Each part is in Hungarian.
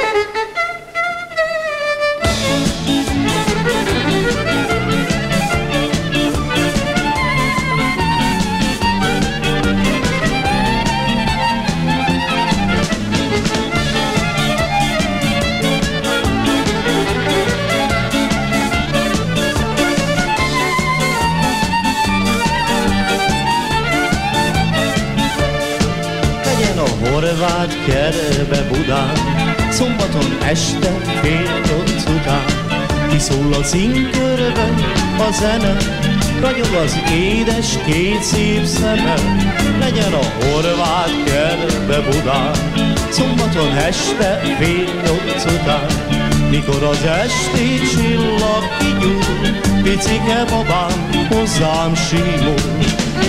Horváth kertbe Budán, szombaton este fél 8 után. Kiszól a cinkörben a zene, ragyog az édes két szép szeme. Legyen a Horváth kertbe Budán, szombaton este fél 8 után. Mikor az esti csillag kigyúl, picike babám hozzám simul.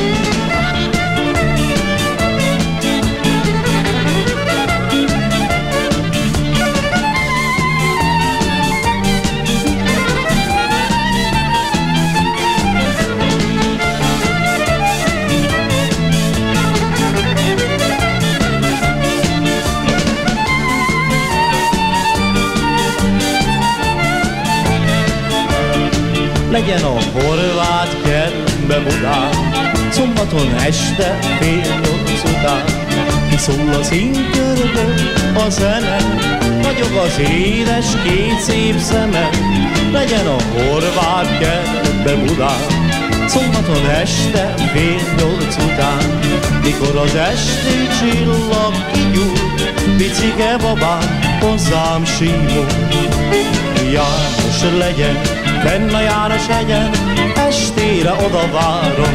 Legyen a Horváth kertbe Budán, szombaton este fél 8 után. Kiszól a színkörből a zene, ragyog az édes két szép szeme. Legyen a Horváth kertbe Budán, szombaton este fél 8 után. Mikor az esti csillag kigyúl, picike babám hozzám simul. János legyen, benn a János hegyen, estére oda várom.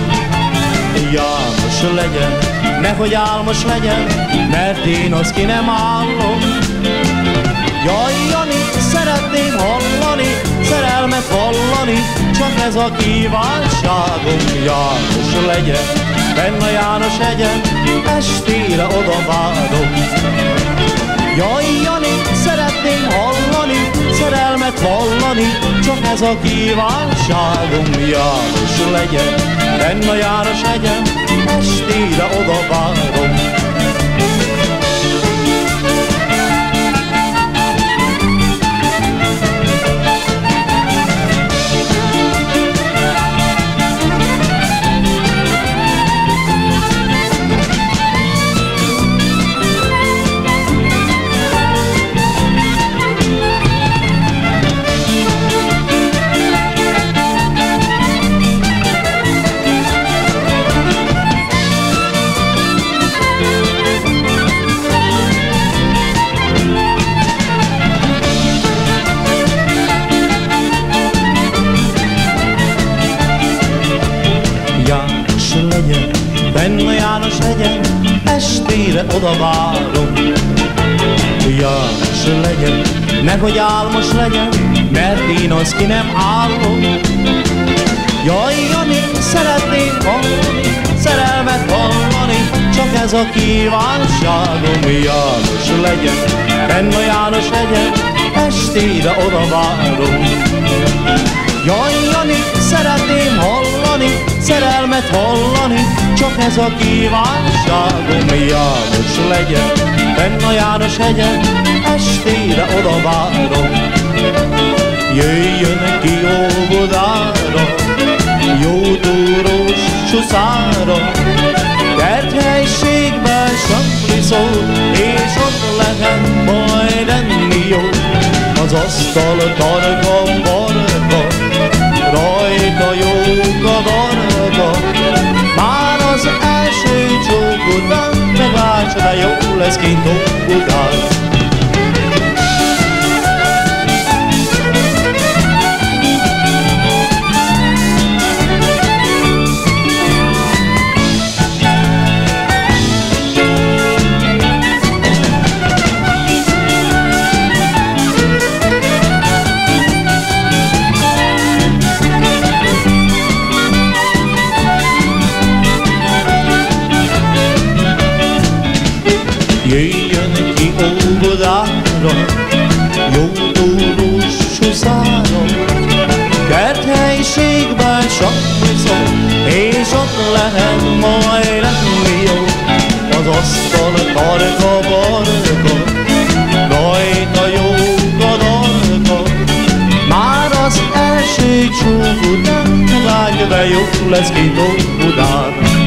János legyen, nehogy álmos legyen, mert én az ki nem állom. Jaj, Jani, szeretném hallani, szerelmet vallani, csak ez a kívánságom. János legyen, benn a János hegyen, estére oda várom. Jaj, Jani, szeretném hallani, szerelmet vallani, csak ez a kívánságom. János legyen, benn a János hegyen, estére oda várom. Legyen, benn a János hegyen, estére oda várom. János legyen, nehogy álmos legyen, mert én az ki nem állom. Jaj, Jani, szeretném hallani, szerelmet vallani, csak ez a kívánságom. János legyen, benn a János hegyen, estére oda várom. Jaj, Jani, szeretném hallani, szerelmet vallani, csak ez a kívánságom. János legyen, benn a János hegyen, estére oda várom. Jöjjön ki Óbudára, jó túrós csuszára, kerthelységben sampli szól, és ott lehet majd enni jó. Az asztal tarka barka, rajta jók a darka, már az első csók után, meglátsa, de jó lesz kint Óbudán. Jöjjön ki Óbudára, jó túrós csuszára, kerthelyiségben sakmiszol, és ott lehet majd lenni jó. Az asztal tarka barka, rajta csúf után, meglátja, de jó lesz kint Óbudán.